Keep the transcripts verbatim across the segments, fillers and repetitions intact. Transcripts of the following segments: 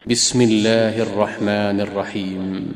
بسم الله الرحمن الرحيم.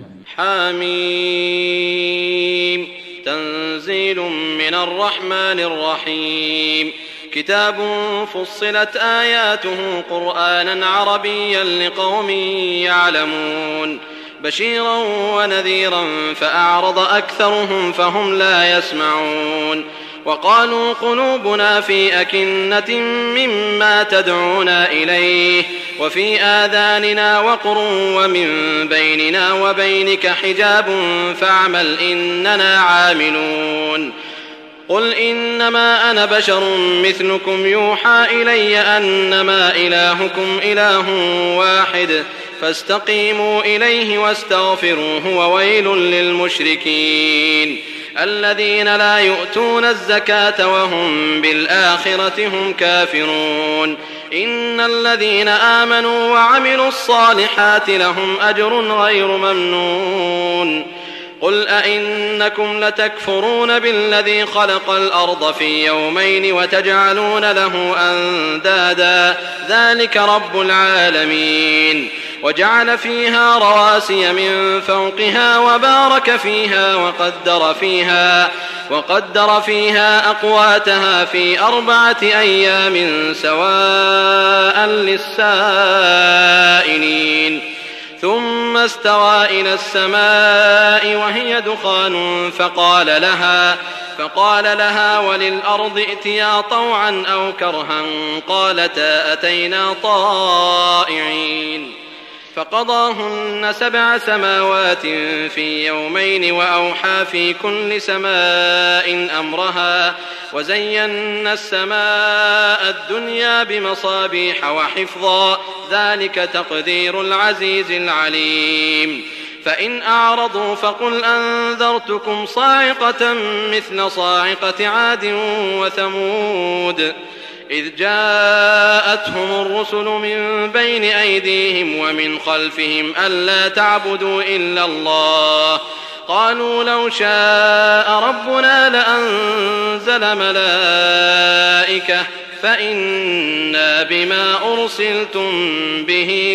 حميم. تنزيل من الرحمن الرحيم. كتاب فصلت آياته قرآنا عربيا لقوم يعلمون، بشيرا ونذيرا فأعرض أكثرهم فهم لا يسمعون. وقالوا قلوبنا في أكنة مما تدعونا إليه وفي آذاننا وقر ومن بيننا وبينك حجاب فاعمل إننا عاملون. قل إنما أنا بشر مثلكم يوحى إلي أنما إلهكم إله واحد فاستقيموا إليه واستغفروه وويل للمشركين الذين لا يؤتون الزكاة وهم بالآخرة هم كافرون. إن الذين آمنوا وعملوا الصالحات لهم أجر غير ممنون. قل أئنكم لتكفرون بالذي خلق الأرض في يومين وتجعلون له أندادا ذلك رب العالمين. وجعل فيها رواسي من فوقها وبارك فيها وقدر فيها وقدر فيها أقواتها في أربعة أيام سواء للسائلين. ثم استوى إلى السماء وهي دخان فقال لها فقال لها وللأرض ائتيا طوعا أو كرها قالتا أتينا طائعين. فقضاهن سبع سماوات في يومين وأوحى في كل سماء أمرها وزينا السماء الدنيا بمصابيح وحفظا ذلك تقدير العزيز العليم. فإن أعرضوا فقل أنذرتكم صاعقة مثل صاعقة عاد وثمود إذ جاءتهم الرسل من بين أيديهم ومن خلفهم ألا تعبدوا إلا الله قالوا لو شاء ربنا لأنزل ملائكة فإنا بما أرسلتم به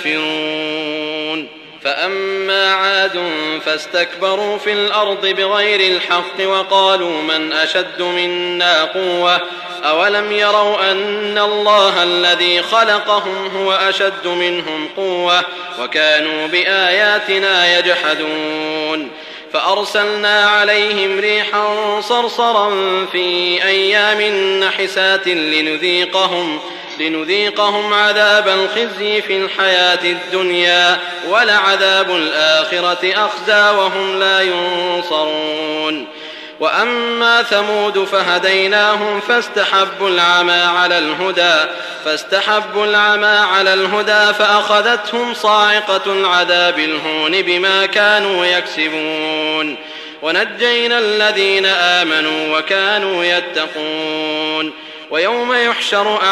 كافرون. فأما عاد فاستكبروا في الأرض بغير الحق وقالوا من أشد منا قوة أولم يروا أن الله الذي خلقهم هو أشد منهم قوة وكانوا بآياتنا يجحدون. فأرسلنا عليهم ريحا صرصرا في أيام نحسات لنذيقهم لنذيقهم عذاب الخزي في الحياة الدنيا ولعذاب الآخرة أخزى وهم لا ينصرون. وأما ثمود فهديناهم فاستحبوا العمى على الهدى فاستحبوا العمى على الهدى فأخذتهم صاعقة العذاب الهون بما كانوا يكسبون. ونجينا الذين آمنوا وكانوا يتقون. ويوم يحشر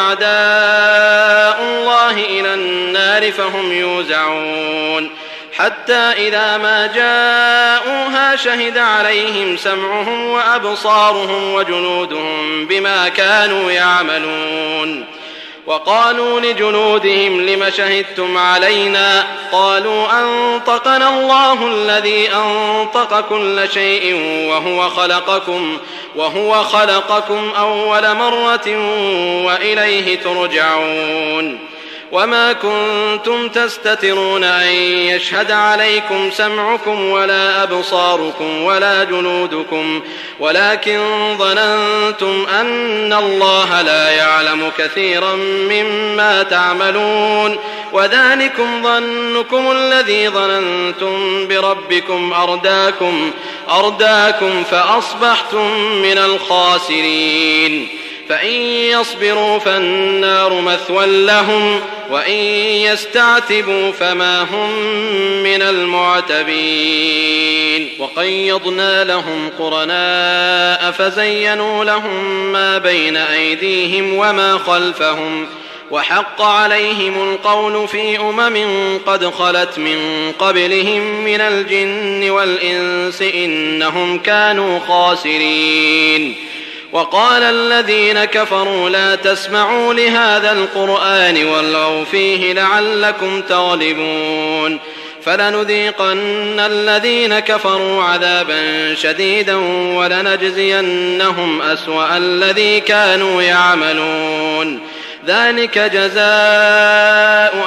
أعداء الله إلى النار فهم يوزعون حتى إذا ما جاءوها شهد عليهم سمعهم وأبصارهم وجلودهم بما كانوا يعملون. وقالوا لجلودهم لم شهدتم علينا قالوا أنطقنا الله الذي أنطق كل شيء وهو خلقكم وهو خلقكم أول مرة وإليه ترجعون. وما كنتم تستترون أن يشهد عليكم سمعكم ولا أبصاركم ولا جلودكم ولكن ظننتم أن الله لا يعلم كثيرا مما تعملون وذلكم ظنكم الذي ظننتم بربكم أرداكم, أرداكم فأصبحتم من الخاسرين. فإن يصبروا فالنار مثوى لهم وإن يستعتبوا فما هم من المعتبين. وقيضنا لهم قرناء فزينوا لهم ما بين أيديهم وما خلفهم وحق عليهم القول في أمم قد خلت من قبلهم من الجن والإنس إنهم كانوا خاسرين. وقال الذين كفروا لا تسمعوا لهذا القرآن والغوا فيه لعلكم تغلبون فلنذيقن الذين كفروا عذابا شديدا ولنجزينهم أسوأ الذي كانوا يعملون ذلك جزاء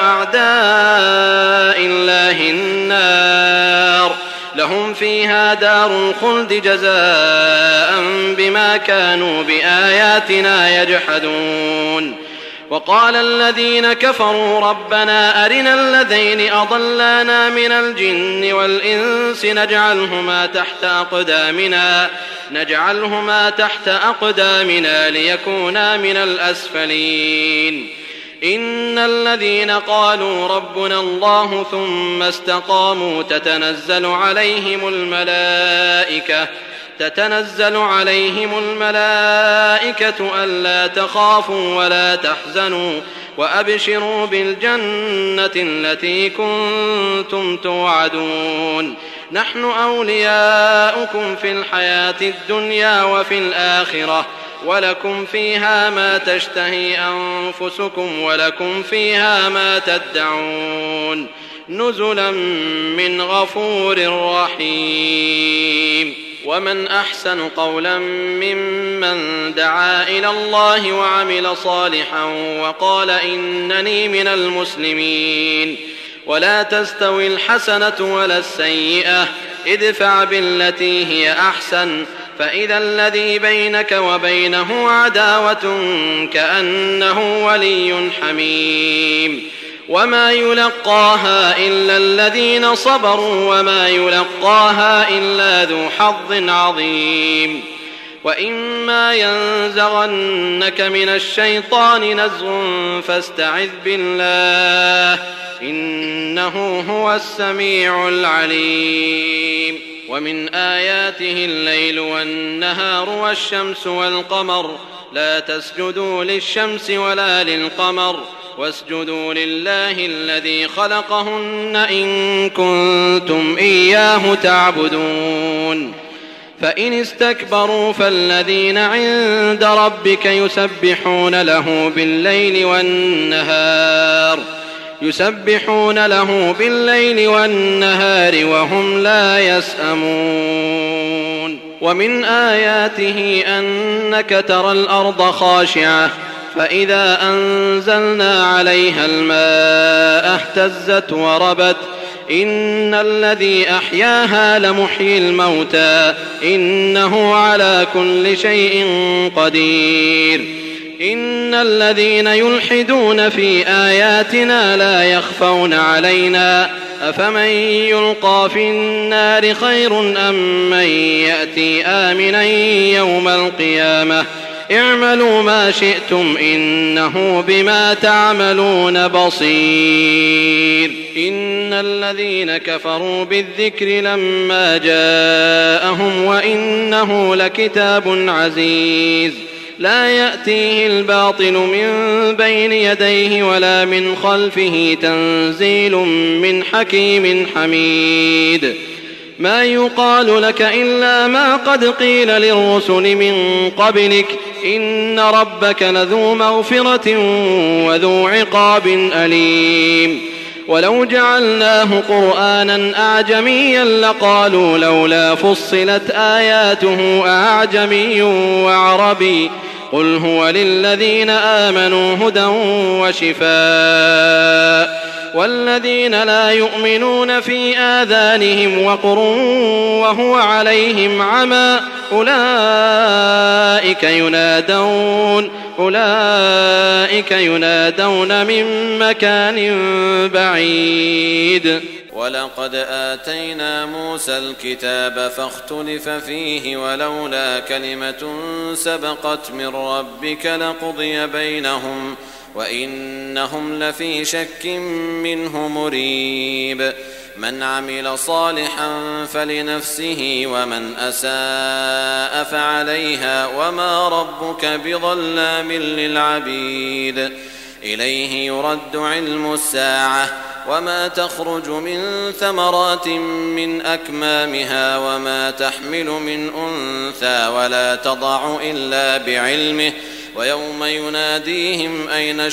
أعداء الله النار لهم فيها دار الخلد جزاء بما كانوا بآياتنا يجحدون وقال الذين كفروا ربنا أرنا الذين أضلانا من الجن والإنس نجعلهما تحت أقدامنا نجعلهما تحت أقدامنا ليكونا من الأسفلين إن الذين قالوا ربنا الله ثم استقاموا تتنزل عليهم الملائكة تتنزل عليهم الملائكة ألا تخافوا ولا تحزنوا وأبشروا بالجنة التي كنتم توعدون نحن أولياؤكم في الحياة الدنيا وفي الآخرة ولكم فيها ما تشتهي أنفسكم ولكم فيها ما تدعون نزلا من غفور رحيم ومن أحسن قولا ممن دعا إلى الله وعمل صالحا وقال إنني من المسلمين ولا تستوي الحسنة ولا السيئة ادفع بالتي هي أحسن فإذا الذي بينك وبينه عداوة كأنه ولي حميم وما يلقاها إلا الذين صبروا وما يلقاها إلا ذو حظ عظيم وإما ينزغنك من الشيطان نزغ فاستعذ بالله إنه هو السميع العليم ومن آياته الليل والنهار والشمس والقمر لا تسجدوا للشمس ولا للقمر واسجدوا لله الذي خلقهن إن كنتم إياه تعبدون فإن استكبروا فالذين عند ربك يسبحون له بالليل والنهار يسبحون له بالليل والنهار وهم لا يسأمون ومن آياته أنك ترى الأرض خاشعة فإذا أنزلنا عليها الماء اهتزت وربت إن الذي أحياها لمحيي الموتى إنه على كل شيء قدير إن الذين يلحدون في آياتنا لا يخفون علينا أفمن يلقى في النار خير أم من يأتي آمنا يوم القيامة اعملوا ما شئتم إنه بما تعملون بصير إن الذين كفروا بالذكر لما جاءهم وإنه لكتاب عزيز لا يأتيه الباطل من بين يديه ولا من خلفه تنزيل من حكيم حميد ما يقال لك إلا ما قد قيل للرسل من قبلك إن ربك لذو مغفرة وذو عقاب أليم ولو جعلناه قرآنا أعجميا لقالوا لولا فصلت آياته أعجمي وعربي قل هو للذين آمنوا هدى وشفاء والذين لا يؤمنون في آذانهم وقر وهو عليهم عمى أولئك ينادون أولئك ينادون من مكان بعيد ولقد آتينا موسى الكتاب فاختلف فيه ولولا كلمة سبقت من ربك لقضي بينهم وإنهم لفي شك منه مريب من عمل صالحا فلنفسه ومن أساء فعليها وما ربك بظلام للعبيد إليه يرد علم الساعة وما تخرج من ثمرات من أكمامها وما تحمل من أنثى ولا تضع إلا بعلمه ويوم يناديهم أين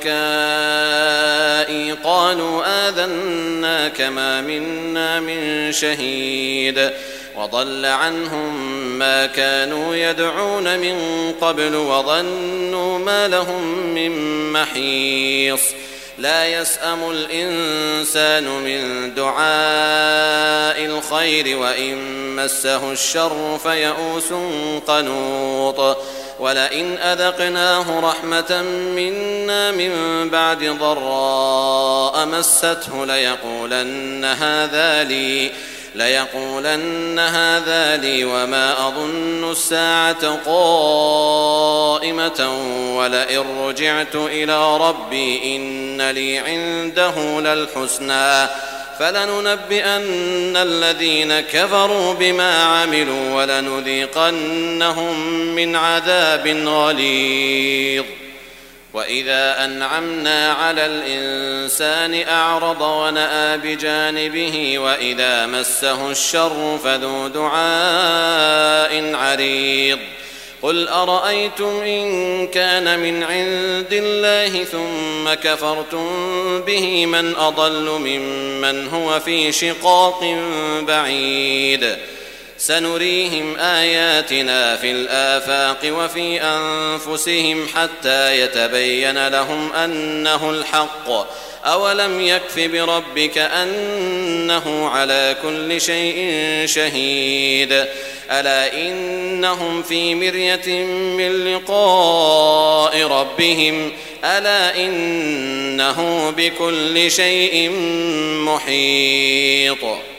شركائي قالوا آذناك ما منا من شهيد وضل عنهم ما كانوا يدعون من قبل وظنوا ما لهم من محيص لا يسأم الإنسان من دعاء الخير وإن مسه الشر فيئوس قنوط ولئن أذقناه رحمة منا من بعد ضراء مسته ليقولن هذا لي ليقولن هذا لي وما أظن الساعة قائمة ولئن رجعت إلى ربي إن لي عنده للحسنى فلننبئن الذين كفروا بما عملوا ولنذيقنهم من عذاب غليظ وإذا أنعمنا على الإنسان أعرض ونأى بجانبه وإذا مسه الشر فذو دعاء عريض قل أرأيتم إن كان من عند الله ثم كفرتم به من أضل ممن هو في شقاق بعيد سنريهم آياتنا في الآفاق وفي أنفسهم حتى يتبين لهم أنه الحق أولم يكف بربك أنه على كل شيء شهيد ألا إنهم في مرية من لقاء ربهم ألا إنه بكل شيء محيط